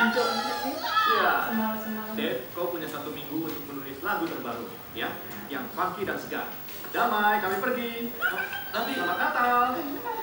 ngaco. Ya. Semalam. Dave, kau punya 1 minggu untuk menulis lagu terbaru, ya, yang funky dan segar. Damai, kami pergi. Tapi Selamat Natal.